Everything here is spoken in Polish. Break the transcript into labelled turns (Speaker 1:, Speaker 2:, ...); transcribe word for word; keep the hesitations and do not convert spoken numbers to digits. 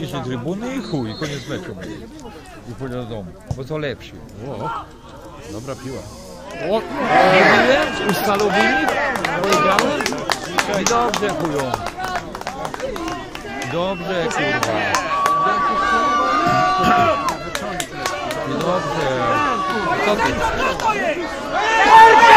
Speaker 1: się trybuny i chuj, koniec meczu. I pójdę do domu, bo to lepszy.
Speaker 2: O, dobra piła. O, mówiłem, ustalał wynik, wygrałem.
Speaker 1: I dobrze chują. Dobrze kurwa. I dobrze. Co ty?